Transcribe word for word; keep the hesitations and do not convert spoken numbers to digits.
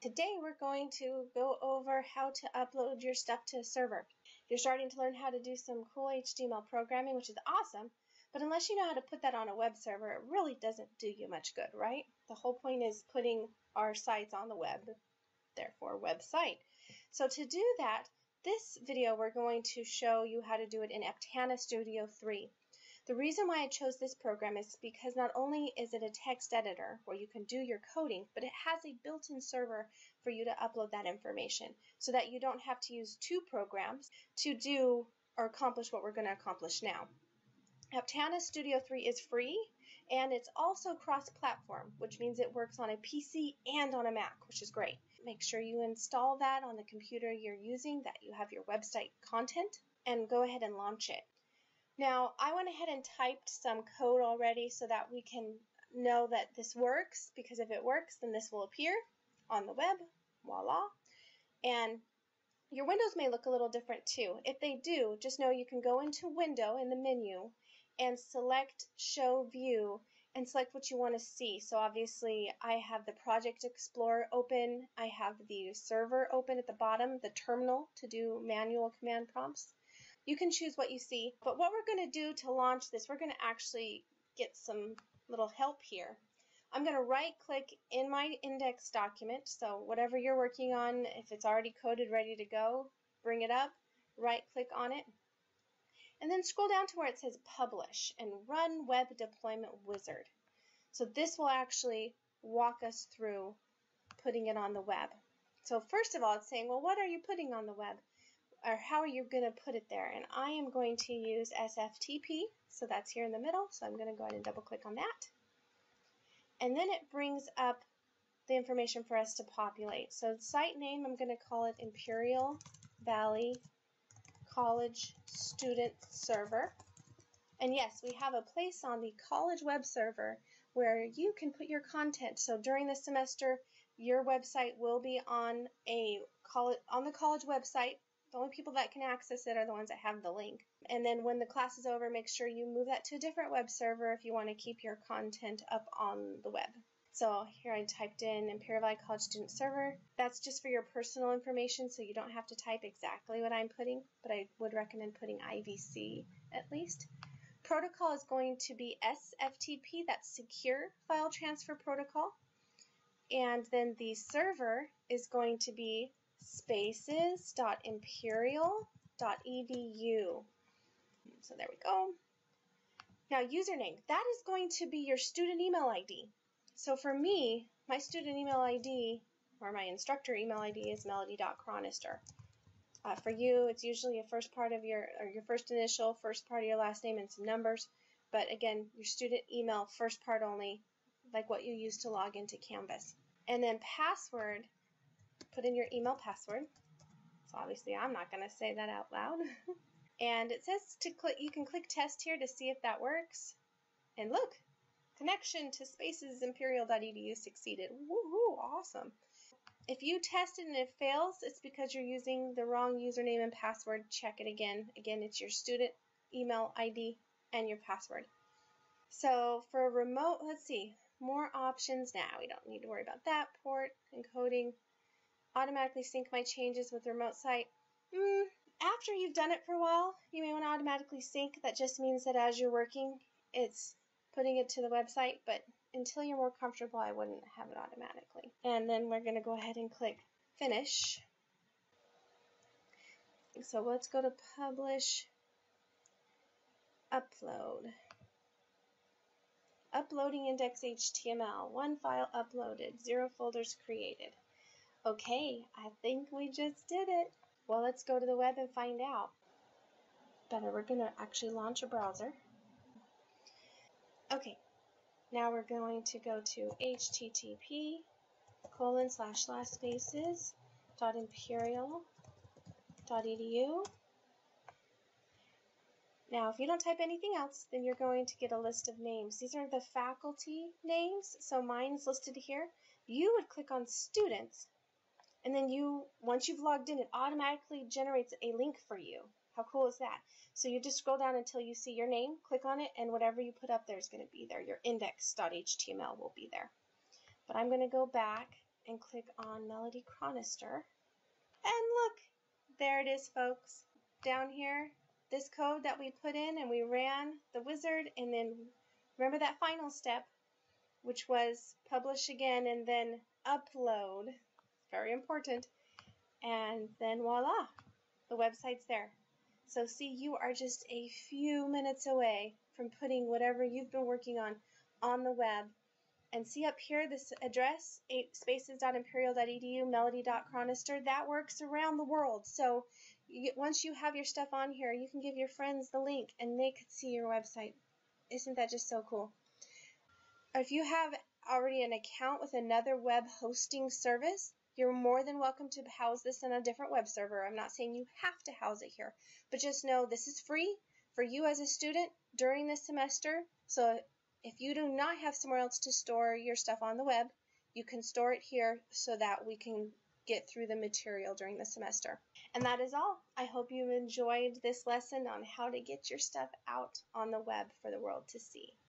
Today we're going to go over how to upload your stuff to a server. You're starting to learn how to do some cool H T M L programming, which is awesome, but unless you know how to put that on a web server, it really doesn't do you much good, right? The whole point is putting our sites on the web, therefore website. So to do that, this video we're going to show you how to do it in Aptana Studio three. The reason why I chose this program is because not only is it a text editor where you can do your coding, but it has a built-in server for you to upload that information so that you don't have to use two programs to do or accomplish what we're going to accomplish now. Aptana Studio three is free, and it's also cross-platform, which means it works on a P C and on a Mac, which is great. Make sure you install that on the computer you're using, that you have your website content, and go ahead and launch it. Now, I went ahead and typed some code already so that we can know that this works, because if it works, then this will appear on the web. Voila. And your windows may look a little different too. If they do, just know you can go into Window in the menu and select Show View and select what you want to see. So obviously, I have the Project Explorer open. I have the server open at the bottom, the terminal to do manual command prompts. You can choose what you see, but what we're going to do to launch this, we're going to actually get some little help here. I'm going to right-click in my index document, so whatever you're working on, if it's already coded, ready to go, bring it up, right-click on it, and then scroll down to where it says Publish and Run Web Deployment Wizard. So this will actually walk us through putting it on the web. So first of all, it's saying, well, what are you putting on the web? Or how are you going to put it there? And I am going to use S F T P, so that's here in the middle, so I'm going to go ahead and double click on that. And then it brings up the information for us to populate. So the site name, I'm going to call it Imperial Valley College Student Server. And yes, we have a place on the college web server where you can put your content. So during the semester, your website will be on a college, on the college website. The only people that can access it are the ones that have the link. And then when the class is over, make sure you move that to a different web server if you want to keep your content up on the web. So here I typed in Imperial Valley College Student Server. That's just for your personal information, so you don't have to type exactly what I'm putting, but I would recommend putting I V C at least. Protocol is going to be S F T P, that's Secure File Transfer Protocol. And then the server is going to be spaces dot imperial dot e d u. So there we go. Now username, that is going to be your student email I D. So for me, my student email I D or my instructor email I D is melody dot chronister. Uh, for you, it's usually a first part of your, or your first initial, first part of your last name and some numbers. But again, your student email, first part only, like what you use to log into Canvas. And then password, put in your email password. So obviously I'm not going to say that out loud. And it says to click, you can click test here to see if that works. And look, connection to spaces imperial dot e d u succeeded. Woohoo, awesome. If you test it and it fails, it's because you're using the wrong username and password. Check it again. Again, it's your student email I D and your password. So for remote, let's see, more options now. We don't need to worry about that. Port, encoding. Automatically sync my changes with the remote site. Mm, after you've done it for a while, you may want to automatically sync. That just means that as you're working, it's putting it to the website, but until you're more comfortable, I wouldn't have it automatically. And then we're going to go ahead and click Finish. So let's go to Publish, Upload. Uploading index H T M L. One file uploaded, zero folders created. Okay, I think we just did it. Well, let's go to the web and find out. Better, we're going to actually launch a browser. Okay, now we're going to go to H T T P colon slash slash spaces dot imperial dot e d u. Now, if you don't type anything else, then you're going to get a list of names. These are the faculty names, so mine's listed here. You would click on students. And then you, once you've logged in, it automatically generates a link for you. How cool is that? So you just scroll down until you see your name, click on it, and whatever you put up there is going to be there. Your index dot H T M L will be there. But I'm going to go back and click on Melody Chronister. And look, there it is, folks. Down here, this code that we put in and we ran the wizard, and then remember that final step, which was publish again and then upload. Very important. And then voila, the website's there. So see, you are just a few minutes away from putting whatever you've been working on on the web. And see up here, this address, eight spaces dot imperial dot e d u, melody dot chronister, that works around the world. So you get, once you have your stuff on here, you can give your friends the link and they could see your website. Isn't that just so cool? If you have already an account with another web hosting service, you're more than welcome to house this in a different web server. I'm not saying you have to house it here, but just know this is free for you as a student during this semester. So if you do not have somewhere else to store your stuff on the web, you can store it here so that we can get through the material during the semester. And that is all. I hope you enjoyed this lesson on how to get your stuff out on the web for the world to see.